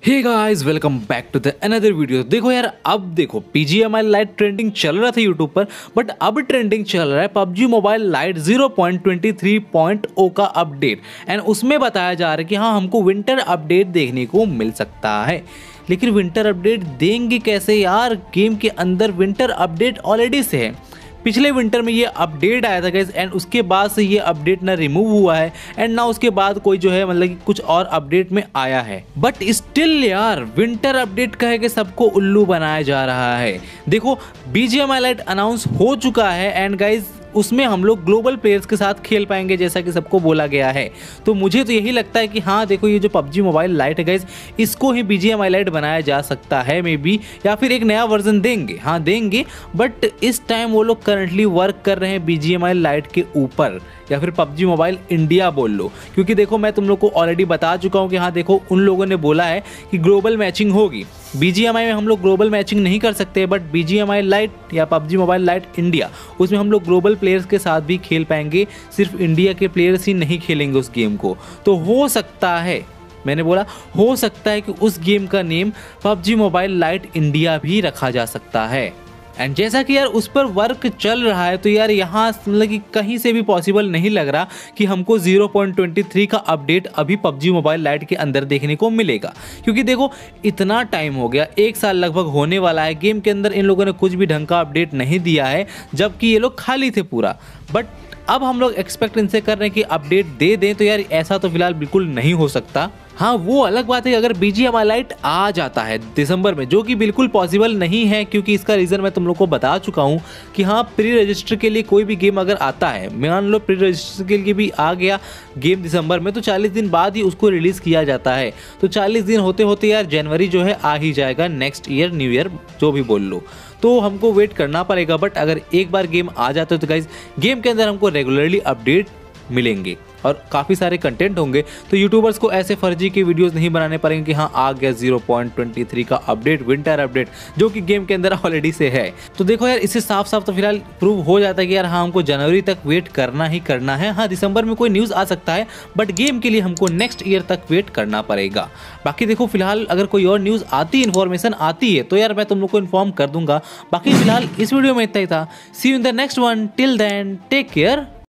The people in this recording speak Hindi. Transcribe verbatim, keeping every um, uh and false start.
Hey guys, welcome back to the another video. देखो यार, अब देखो पीजीएमआई लाइट ट्रेंडिंग चल रहा था यूट्यूब पर, बट अब ट्रेंडिंग चल रहा है PUBG mobile lite zero point two three point zero का अपडेट। एंड उसमें बताया जा रहा है कि हाँ, हमको विंटर अपडेट देखने को मिल सकता है। लेकिन विंटर अपडेट देंगे कैसे यार? गेम के अंदर विंटर अपडेट ऑलरेडी से है। पिछले विंटर में ये अपडेट आया था गाइस, एंड उसके बाद से ये अपडेट ना रिमूव हुआ है एंड ना उसके बाद कोई जो है मतलब कि कुछ और अपडेट में आया है। बट स्टिल यार, विंटर अपडेट कहे कि सबको उल्लू बनाया जा रहा है। देखो, बीजीएमआई लाइट अनाउंस हो चुका है एंड गाइस उसमें हम लोग ग्लोबल प्लेयर्स के साथ खेल पाएंगे जैसा कि सबको बोला गया है। तो मुझे तो यही लगता है कि हाँ देखो, ये जो पबजी मोबाइल लाइट है गाइस, इसको ही बीजीएमआई लाइट बनाया जा सकता है मे बी, या फिर एक नया वर्जन देंगे। हाँ देंगे, बट इस टाइम वो लोग करंटली वर्क कर रहे हैं बीजीएमआई लाइट के ऊपर, या फिर पबजी मोबाइल इंडिया बोल लो। क्योंकि देखो, मैं तुम लोग को ऑलरेडी बता चुका हूँ कि हाँ देखो, उन लोगों ने बोला है कि ग्लोबल मैचिंग होगी। बीजीएमआई में हम लोग ग्लोबल मैचिंग नहीं कर सकते, बट बीजीएमआई लाइट या पबजी मोबाइल लाइट इंडिया, उसमें हम लोग ग्लोबल प्लेयर्स के साथ भी खेल पाएंगे। सिर्फ इंडिया के प्लेयर्स ही नहीं खेलेंगे उस गेम को। तो हो सकता है, मैंने बोला हो सकता है कि उस गेम का name PUBG mobile lite India भी रखा जा सकता है। एंड जैसा कि यार उस पर वर्क चल रहा है, तो यार यहाँ मतलब कि कहीं से भी पॉसिबल नहीं लग रहा कि हमको ज़ीरो पॉइंट टू थ्री का अपडेट अभी पबजी मोबाइल लाइट के अंदर देखने को मिलेगा। क्योंकि देखो, इतना टाइम हो गया, एक साल लगभग होने वाला है, गेम के अंदर इन लोगों ने कुछ भी ढंग का अपडेट नहीं दिया है, जबकि ये लोग खाली थे पूरा। बट अब हम लोग एक्सपेक्ट इनसे कर रहे हैं कि अपडेट दे दें, तो यार ऐसा तो फिलहाल बिल्कुल नहीं हो सकता। हाँ, वो अलग बात है अगर बीजीएमआई लाइट आ जाता है दिसंबर में, जो कि बिल्कुल पॉसिबल नहीं है। क्योंकि इसका रीज़न मैं तुम लोग को बता चुका हूँ कि हाँ, प्री रजिस्टर के लिए कोई भी गेम अगर आता है, मान लो प्री रजिस्टर के लिए भी आ गया गेम दिसंबर में, तो चालीस दिन बाद ही उसको रिलीज़ किया जाता है। तो चालीस दिन होते होते यार जनवरी जो है आ ही जाएगा, नेक्स्ट ईयर न्यू ईयर जो भी बोल लो। तो हमको वेट करना पड़ेगा। बट अगर एक बार गेम आ जाता है तो गाइज, गेम के अंदर हमको रेगुलरली अपडेट मिलेंगे और काफ़ी सारे कंटेंट होंगे। तो यूट्यूबर्स को ऐसे फर्जी के वीडियोस नहीं बनाने पड़ेंगे कि हाँ आ गया ज़ीरो पॉइंट टू थ्री का अपडेट, विंटर अपडेट, जो कि गेम के अंदर ऑलरेडी से है। तो देखो यार, इससे साफ साफ तो फिलहाल प्रूव हो जाता है कि यार हाँ, हमको जनवरी तक वेट करना ही करना है। हाँ, दिसंबर में कोई न्यूज़ आ सकता है, बट गेम के लिए हमको नेक्स्ट ईयर तक वेट करना पड़ेगा। बाकी देखो, फिलहाल अगर कोई और न्यूज़ आती, इन्फॉर्मेशन आती है, तो यार मैं तुम लोग को इन्फॉर्म कर दूंगा। बाकी फिलहाल इस वीडियो में इतना ही था। See you in the next one, till then take care.